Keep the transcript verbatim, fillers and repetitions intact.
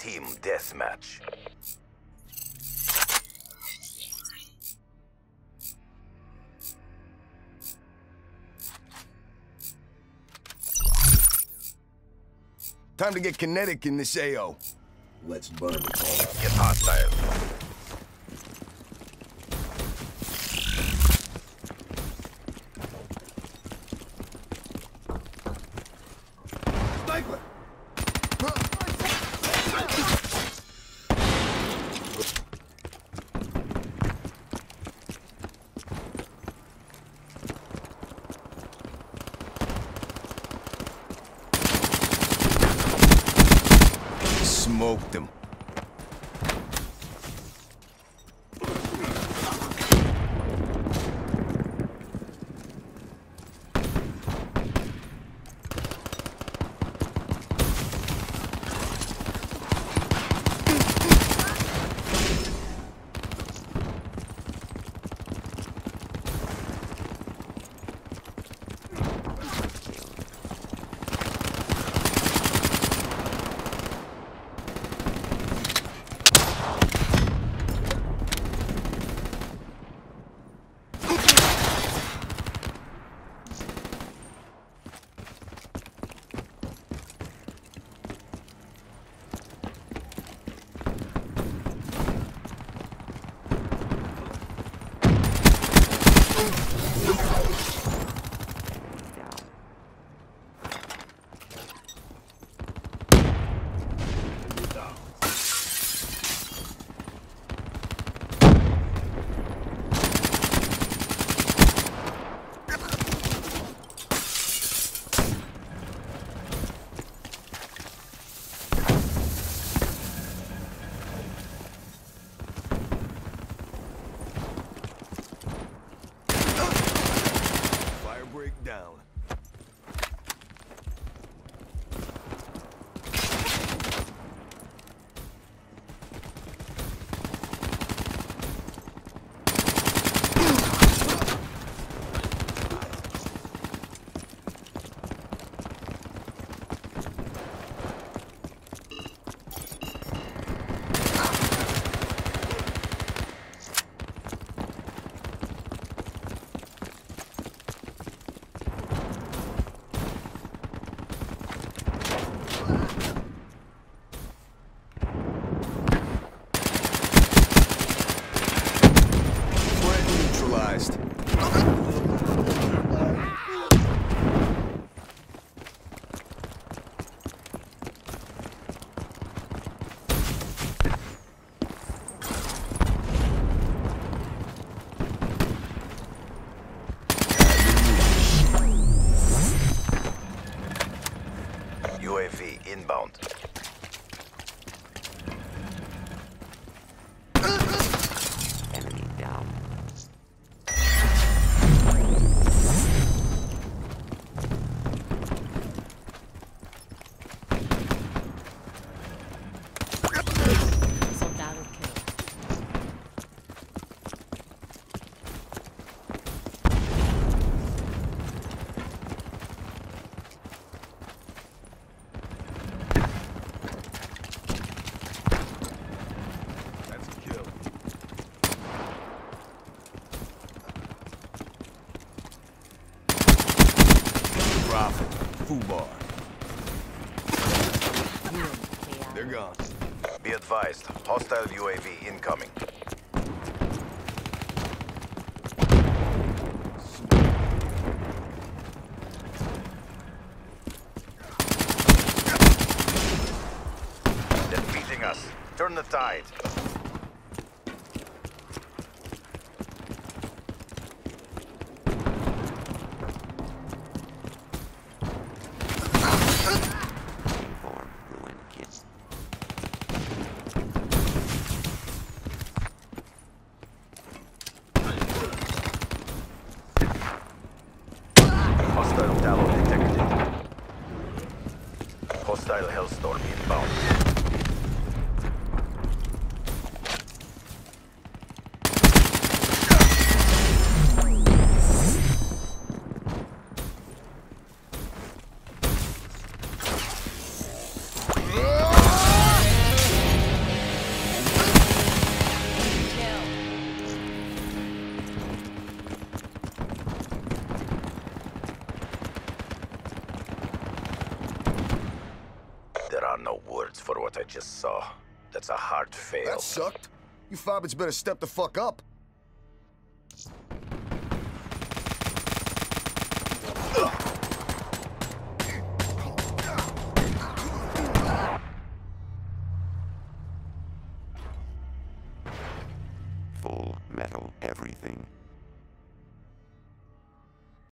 Team deathmatch. Time to get kinetic in this A O. Let's burn it. Get hostile. Sniper! Smoked him. Down. U A V inbound. Enemy down. Soldado kill. That's a kill. Profit. Fubar. They're gone. Be advised, hostile U A V incoming. They're beating us. Turn the tide. Form ruin kits. Hostile Talon detected. Hostile Hellstorm inbound. are no words for what I just saw. That's a hard fail. That sucked. You fobbits better step the fuck up. Full metal everything.